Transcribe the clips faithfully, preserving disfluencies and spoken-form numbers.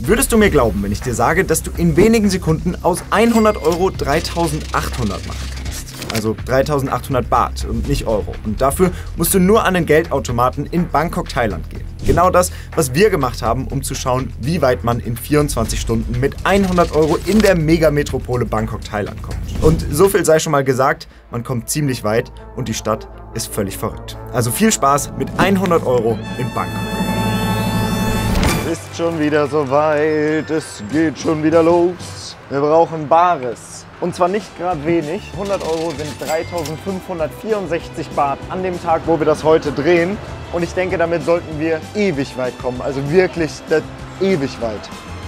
Würdest du mir glauben, wenn ich dir sage, dass du in wenigen Sekunden aus hundert Euro dreitausendachthundert machen kannst? Also dreitausendachthundert Baht und nicht Euro. Und dafür musst du nur an den Geldautomaten in Bangkok, Thailand gehen. Genau das, was wir gemacht haben, um zu schauen, wie weit man in vierundzwanzig Stunden mit hundert Euro in der Megametropole Bangkok, Thailand kommt. Und so viel sei schon mal gesagt, man kommt ziemlich weit und die Stadt ist völlig verrückt. Also viel Spaß mit hundert Euro in Bangkok. Ist schon wieder soweit, es geht schon wieder los. Wir brauchen Bares. Und zwar nicht gerade wenig. hundert Euro sind dreitausendfünfhundertvierundsechzig Baht an dem Tag, wo wir das heute drehen. Und ich denke, damit sollten wir ewig weit kommen. Also wirklich ewig weit.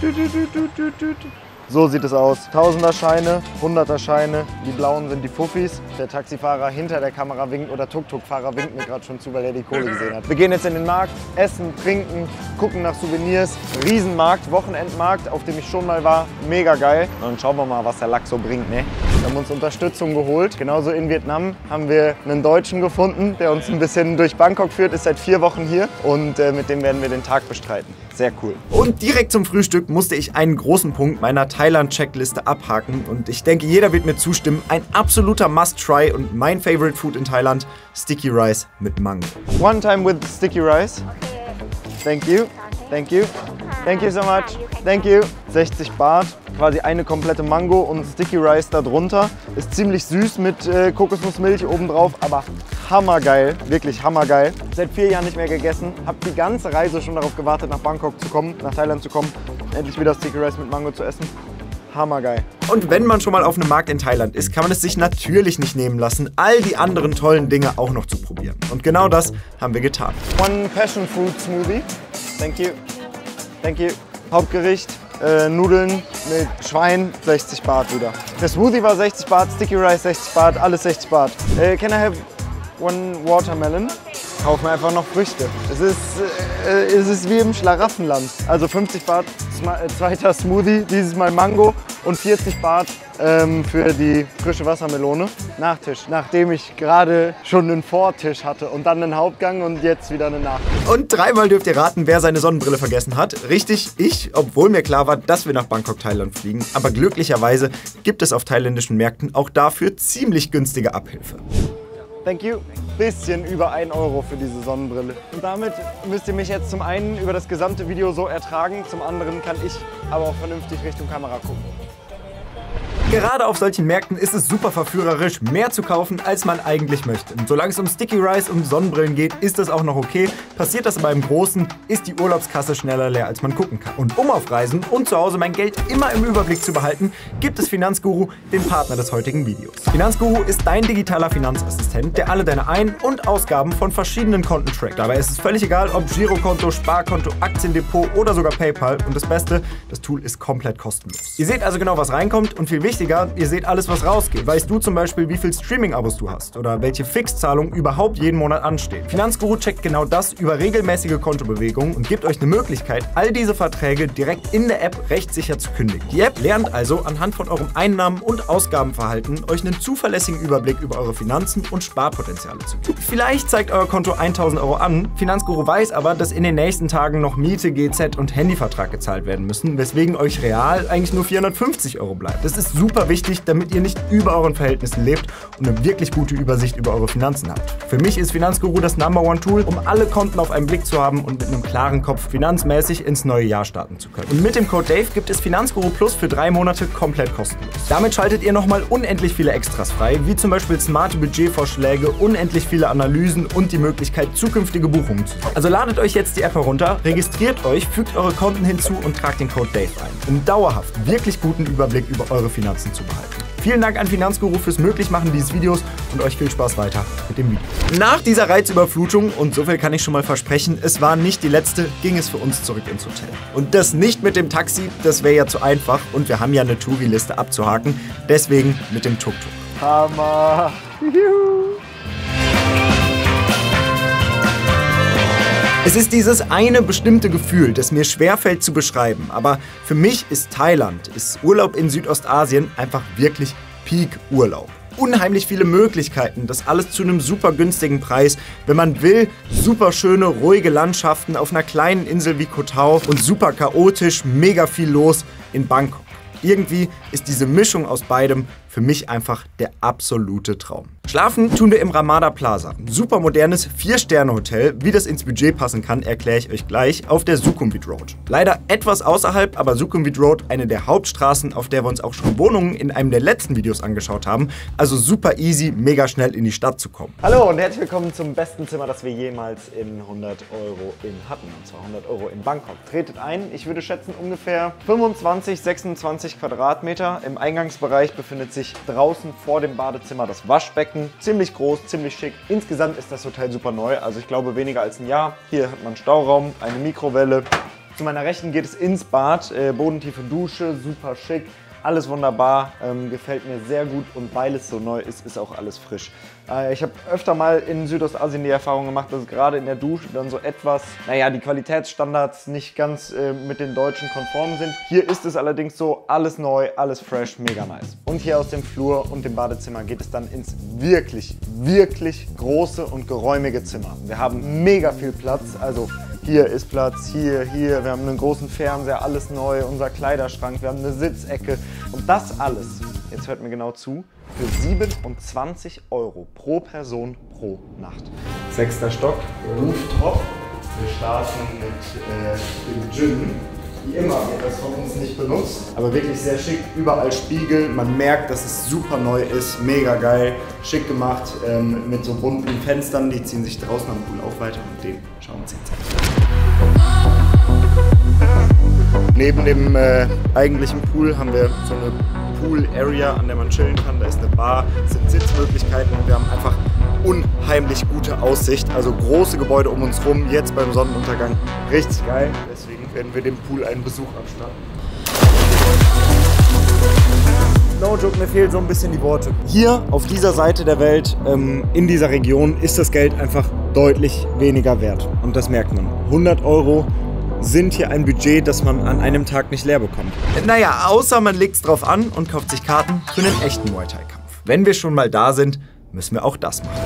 So sieht es aus. Tausender Scheine, Hunderter Scheine, die blauen sind die Fuffis. Der Taxifahrer hinter der Kamera winkt oder Tuk-Tuk-Fahrer winkt mir gerade schon zu, weil er die Kohle gesehen hat. Wir gehen jetzt in den Markt, essen, trinken, gucken nach Souvenirs. Riesenmarkt, Wochenendmarkt, auf dem ich schon mal war. Mega geil. Und dann schauen wir mal, was der Lack so bringt, ne? Wir haben uns Unterstützung geholt. Genauso in Vietnam haben wir einen Deutschen gefunden, der uns ein bisschen durch Bangkok führt, ist seit vier Wochen hier. Und äh, mit dem werden wir den Tag bestreiten. Sehr cool. Und direkt zum Frühstück musste ich einen großen Punkt meiner Thailand-Checkliste abhaken. Und ich denke, jeder wird mir zustimmen. Ein absoluter Must-Try und mein Favorite Food in Thailand, Sticky Rice mit Mango. One time with Sticky Rice. Thank you. Thank you. Thank you so much. Thank you. sechzig Baht. Quasi eine komplette Mango und Sticky Rice darunter. Ist ziemlich süß mit äh, Kokosnussmilch obendrauf, aber hammergeil, wirklich hammergeil. Seit vier Jahren nicht mehr gegessen. Hab die ganze Reise schon darauf gewartet, nach Bangkok zu kommen, nach Thailand zu kommen, endlich wieder Sticky Rice mit Mango zu essen. Hammergeil. Und wenn man schon mal auf einem Markt in Thailand ist, kann man es sich natürlich nicht nehmen lassen, all die anderen tollen Dinge auch noch zu probieren. Und genau das haben wir getan. One Passion Fruit Smoothie. Thank you. Thank you. Hauptgericht. Äh, Nudeln mit Schwein, sechzig Baht wieder. Der Smoothie war sechzig Baht, Sticky Rice sechzig Baht, alles sechzig Baht. Äh, can I have one watermelon? Kaufen wir einfach noch Früchte. Es ist, äh, es ist wie im Schlaraffenland. Also fünfzig Baht, zweiter Smoothie, dieses Mal Mango und vierzig Baht ähm, für die frische Wassermelone. Nachtisch, nachdem ich gerade schon einen Vortisch hatte und dann einen Hauptgang und jetzt wieder einen Nachtisch. Und dreimal dürft ihr raten, wer seine Sonnenbrille vergessen hat. Richtig, ich, obwohl mir klar war, dass wir nach Bangkok, Thailand fliegen. Aber glücklicherweise gibt es auf thailändischen Märkten auch dafür ziemlich günstige Abhilfe. Thank you. Bisschen über ein Euro für diese Sonnenbrille. Und damit müsst ihr mich jetzt zum einen über das gesamte Video so ertragen, zum anderen kann ich aber auch vernünftig Richtung Kamera gucken. Gerade auf solchen Märkten ist es super verführerisch, mehr zu kaufen, als man eigentlich möchte. Und solange es um Sticky Rice und Sonnenbrillen geht, ist das auch noch okay. Passiert das aber im Großen, ist die Urlaubskasse schneller leer, als man gucken kann. Und um auf Reisen und zu Hause mein Geld immer im Überblick zu behalten, gibt es Finanzguru, den Partner des heutigen Videos. Finanzguru ist dein digitaler Finanzassistent, der alle deine Ein- und Ausgaben von verschiedenen Konten trackt. Dabei ist es völlig egal, ob Girokonto, Sparkonto, Aktiendepot oder sogar PayPal. Und das Beste, das Tool ist komplett kostenlos. Ihr seht also genau, was reinkommt und viel wichtiger, ihr seht alles, was rausgeht. Weißt du zum Beispiel, wie viel Streaming-Abos du hast oder welche Fixzahlungen überhaupt jeden Monat anstehen. Finanzguru checkt genau das über regelmäßige Kontobewegungen und gibt euch eine Möglichkeit, all diese Verträge direkt in der App rechtssicher zu kündigen. Die App lernt also anhand von eurem Einnahmen- und Ausgabenverhalten euch einen zuverlässigen Überblick über eure Finanzen und Sparpotenziale zu geben. Vielleicht zeigt euer Konto tausend Euro an, Finanzguru weiß aber, dass in den nächsten Tagen noch Miete, G Z und Handyvertrag gezahlt werden müssen, weswegen euch real eigentlich nur vierhundertfünfzig Euro bleibt. Das ist super wichtig, damit ihr nicht über euren Verhältnissen lebt und eine wirklich gute Übersicht über eure Finanzen habt. Für mich ist Finanzguru das Number One Tool, um alle Konten auf einen Blick zu haben und mit einem klaren Kopf finanzmäßig ins neue Jahr starten zu können. Und mit dem Code Dave gibt es Finanzguru Plus für drei Monate komplett kostenlos. Damit schaltet ihr nochmal unendlich viele Extras frei, wie zum Beispiel smarte Budgetvorschläge, unendlich viele Analysen und die Möglichkeit, zukünftige Buchungen zu machen. Also ladet euch jetzt die App herunter, registriert euch, fügt eure Konten hinzu und tragt den Code Dave ein, um dauerhaft wirklich guten Überblick über eure Finanzen zu behalten. Vielen Dank an Finanzguru fürs Möglichmachen dieses Videos und euch viel Spaß weiter mit dem Video. Nach dieser Reizüberflutung, und so viel kann ich schon mal versprechen, es war nicht die letzte, ging es für uns zurück ins Hotel. Und das nicht mit dem Taxi, das wäre ja zu einfach und wir haben ja eine Touri-Liste abzuhaken, deswegen mit dem Tuk-Tuk. Hammer! Juhu. Es ist dieses eine bestimmte Gefühl, das mir schwerfällt zu beschreiben, aber für mich ist Thailand, ist Urlaub in Südostasien einfach wirklich Peak-Urlaub. unheimlich viele Möglichkeiten. Das alles zu einem super günstigen Preis. Wenn man will, super schöne, ruhige Landschaften auf einer kleinen Insel wie Koh Tao und super chaotisch, mega viel los in Bangkok. Irgendwie ist diese Mischung aus beidem für mich einfach der absolute Traum. Schlafen tun wir im Ramada Plaza. Ein super modernes vier Sterne Hotel. Wie das ins Budget passen kann, erkläre ich euch gleich, auf der Sukhumvit Road. Leider etwas außerhalb, aber Sukhumvit Road, eine der Hauptstraßen, auf der wir uns auch schon Wohnungen in einem der letzten Videos angeschaut haben. Also super easy, mega schnell in die Stadt zu kommen. Hallo und herzlich willkommen zum besten Zimmer, das wir jemals in hundert Euro in hatten. Und zwar hundert Euro in Bangkok. Tretet ein, ich würde schätzen ungefähr fünfundzwanzig, sechsundzwanzig Quadratmeter. Im Eingangsbereich befindet sich draußen vor dem Badezimmer das Waschbecken. Ziemlich groß, ziemlich schick. Insgesamt ist das Hotel super neu, also ich glaube weniger als ein Jahr. Hier hat man einen Stauraum, eine Mikrowelle. Zu meiner Rechten geht es ins Bad, äh, bodentiefe Dusche, super schick. Alles wunderbar, ähm, gefällt mir sehr gut und weil es so neu ist, ist auch alles frisch. Äh, ich habe öfter mal in Südostasien die Erfahrung gemacht, dass gerade in der Dusche dann so etwas, naja, die Qualitätsstandards nicht ganz äh, mit den deutschen konform sind. Hier ist es allerdings so, alles neu, alles fresh, mega nice. Und hier aus dem Flur und dem Badezimmer geht es dann ins wirklich, wirklich große und geräumige Zimmer. Wir haben mega viel Platz, also hier ist Platz, hier, hier, wir haben einen großen Fernseher, alles neu, unser Kleiderschrank, wir haben eine Sitzecke und das alles, jetzt hört mir genau zu, für siebenundzwanzig Euro pro Person pro Nacht. Sechster Stock, Rooftop, wir starten mit äh, dem Gym. Wie immer wird das von uns nicht benutzt, aber wirklich sehr schick, überall Spiegel, man merkt, dass es super neu ist, mega geil, schick gemacht, ähm, mit so bunten Fenstern, die ziehen sich draußen am Pool auch weiter und den schauen wir uns jetzt an. Neben dem äh, eigentlichen Pool haben wir so eine Pool-Area, an der man chillen kann, da ist eine Bar, es sind Sitzmöglichkeiten und wir haben einfach unheimlich gute Aussicht, also große Gebäude um uns rum, jetzt beim Sonnenuntergang, richtig geil, deswegen werden wir dem Pool einen Besuch abstatten. No joke, mir fehlen so ein bisschen die Worte. Hier auf dieser Seite der Welt, ähm, in dieser Region, ist das Geld einfach deutlich weniger wert und das merkt man. hundert Euro sind hier ein Budget, das man an einem Tag nicht leer bekommt. Naja, außer man legt es drauf an und kauft sich Karten für einen echten Muay Thai Kampf. Wenn wir schon mal da sind, müssen wir auch das machen.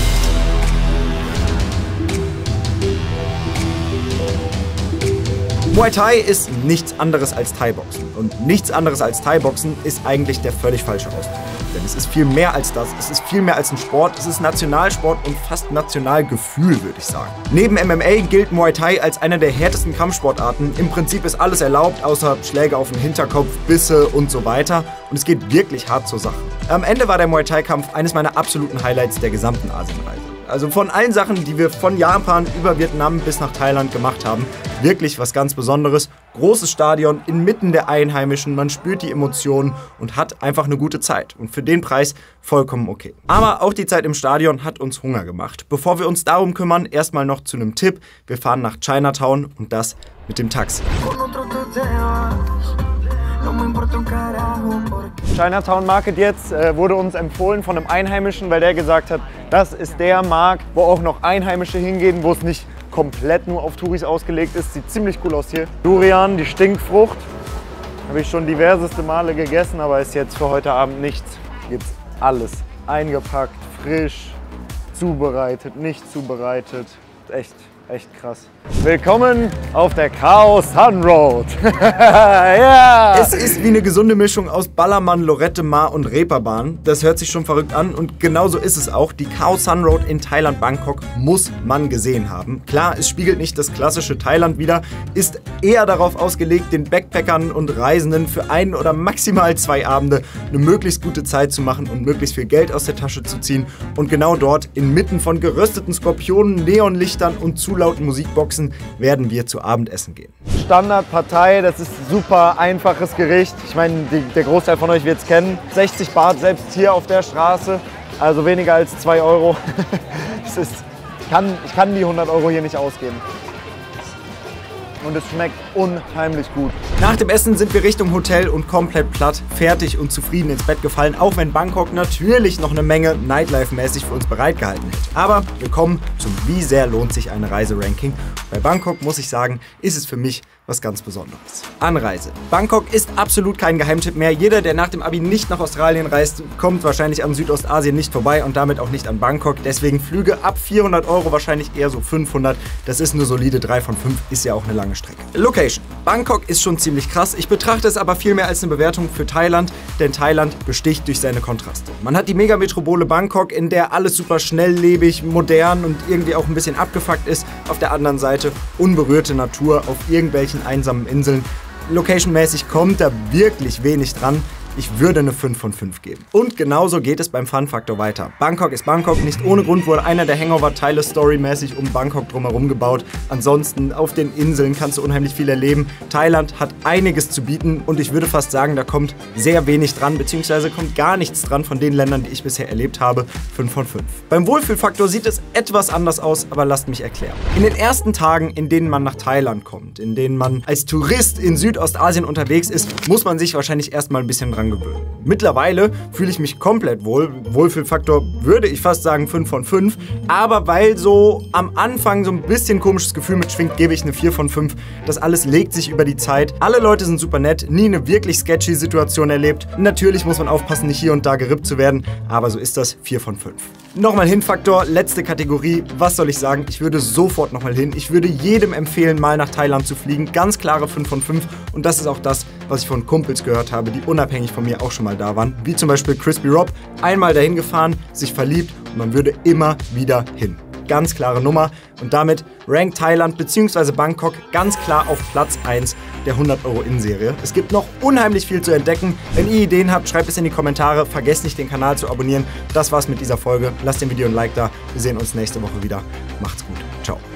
Muay Thai ist nichts anderes als Thai-Boxen. Und nichts anderes als Thai-Boxen ist eigentlich der völlig falsche Ausdruck. Denn es ist viel mehr als das. Es ist viel mehr als ein Sport. Es ist Nationalsport und fast Nationalgefühl, würde ich sagen. Neben M M A gilt Muay Thai als eine der härtesten Kampfsportarten. Im Prinzip ist alles erlaubt, außer Schläge auf den Hinterkopf, Bisse und so weiter. Und es geht wirklich hart zur Sache. Am Ende war der Muay Thai-Kampf eines meiner absoluten Highlights der gesamten Asienreise. Also von allen Sachen, die wir von Japan über Vietnam bis nach Thailand gemacht haben, wirklich was ganz Besonderes. Großes Stadion, inmitten der Einheimischen, man spürt die Emotionen und hat einfach eine gute Zeit. Und für den Preis vollkommen okay. Aber auch die Zeit im Stadion hat uns Hunger gemacht. Bevor wir uns darum kümmern, erstmal noch zu einem Tipp. Wir fahren nach Chinatown und das mit dem Taxi. Chinatown Market jetzt äh, wurde uns empfohlen von einem Einheimischen, weil der gesagt hat, das ist der Markt, wo auch noch Einheimische hingehen, wo es nicht komplett nur auf Touris ausgelegt ist. Sieht ziemlich cool aus hier. Durian, die Stinkfrucht, habe ich schon diverseste Male gegessen, aber ist jetzt für heute Abend nichts. Hier gibt's alles. Eingepackt, frisch, zubereitet, nicht zubereitet. Echt, echt krass. Willkommen auf der Khao San Road. Yeah. Es ist wie eine gesunde Mischung aus Ballermann, Lorette Mar und Reeperbahn. Das hört sich schon verrückt an und genauso ist es auch. Die Khao San Road in Thailand, Bangkok muss man gesehen haben. Klar, es spiegelt nicht das klassische Thailand wider, ist eher darauf ausgelegt, den Backpackern und Reisenden für ein oder maximal zwei Abende eine möglichst gute Zeit zu machen und möglichst viel Geld aus der Tasche zu ziehen. Und genau dort, inmitten von gerösteten Skorpionen, Neonlichtern und zu lauten Musikboxen, werden wir zu Abendessen gehen. Standard Partei, das ist super einfaches Gericht. Ich meine, die, der Großteil von euch wird es kennen. sechzig Baht selbst hier auf der Straße, also weniger als zwei Euro. Es ist, ich, kann, ich kann die hundert Euro hier nicht ausgeben. Und es schmeckt unheimlich gut. Nach dem Essen sind wir Richtung Hotel und komplett platt, fertig und zufrieden ins Bett gefallen, auch wenn Bangkok natürlich noch eine Menge Nightlife-mäßig für uns bereitgehalten hat. Aber wir kommen zum Wie sehr lohnt sich eine Reise-Ranking. Bei Bangkok, muss ich sagen, ist es für mich was ganz Besonderes. Anreise. Bangkok ist absolut kein Geheimtipp mehr. Jeder, der nach dem Abi nicht nach Australien reist, kommt wahrscheinlich an Südostasien nicht vorbei und damit auch nicht an Bangkok. Deswegen Flüge ab vierhundert Euro, wahrscheinlich eher so fünfhundert. Das ist eine solide drei von fünf, ist ja auch eine lange Strecke. Location. Bangkok ist schon ziemlich krass. Ich betrachte es aber viel mehr als eine Bewertung für Thailand, denn Thailand besticht durch seine Kontraste. Man hat die Megametropole Bangkok, in der alles super schnelllebig, modern und irgendwie auch ein bisschen abgefuckt ist. Auf der anderen Seite unberührte Natur auf irgendwelchen einsamen Inseln. Location-mäßig kommt da wirklich wenig dran. Ich würde eine fünf von fünf geben. Und genauso geht es beim Fun-Faktor weiter. Bangkok ist Bangkok. Nicht ohne Grund wurde einer der Hangover-Teile storymäßig um Bangkok drumherum gebaut. Ansonsten auf den Inseln kannst du unheimlich viel erleben. Thailand hat einiges zu bieten und ich würde fast sagen, da kommt sehr wenig dran, beziehungsweise kommt gar nichts dran von den Ländern, die ich bisher erlebt habe. fünf von fünf. Beim Wohlfühlfaktor sieht es etwas anders aus, aber lasst mich erklären. In den ersten Tagen, in denen man nach Thailand kommt, in denen man als Tourist in Südostasien unterwegs ist, muss man sich wahrscheinlich erstmal ein bisschen dran gewöhnen. Mittlerweile fühle ich mich komplett wohl. Wohlfühlfaktor würde ich fast sagen fünf von fünf. Aber weil so am Anfang so ein bisschen komisches Gefühl mitschwingt, gebe ich eine vier von fünf. Das alles legt sich über die Zeit. Alle Leute sind super nett, nie eine wirklich sketchy Situation erlebt. Natürlich muss man aufpassen, nicht hier und da gerippt zu werden. Aber so ist das, vier von fünf. Nochmal Hinfaktor, letzte Kategorie. Was soll ich sagen? Ich würde sofort nochmal hin. Ich würde jedem empfehlen, mal nach Thailand zu fliegen. Ganz klare fünf von fünf. Und das ist auch das, was ich von Kumpels gehört habe, die unabhängig von mir auch schon mal da waren. Wie zum Beispiel Crispy Rob. Einmal dahin gefahren, sich verliebt und man würde immer wieder hin. Ganz klare Nummer. Und damit rankt Thailand bzw. Bangkok ganz klar auf Platz eins der hundert Euro In-Serie. Es gibt noch unheimlich viel zu entdecken. Wenn ihr Ideen habt, schreibt es in die Kommentare. Vergesst nicht, den Kanal zu abonnieren. Das war's mit dieser Folge. Lasst dem Video ein Like da. Wir sehen uns nächste Woche wieder. Macht's gut. Ciao.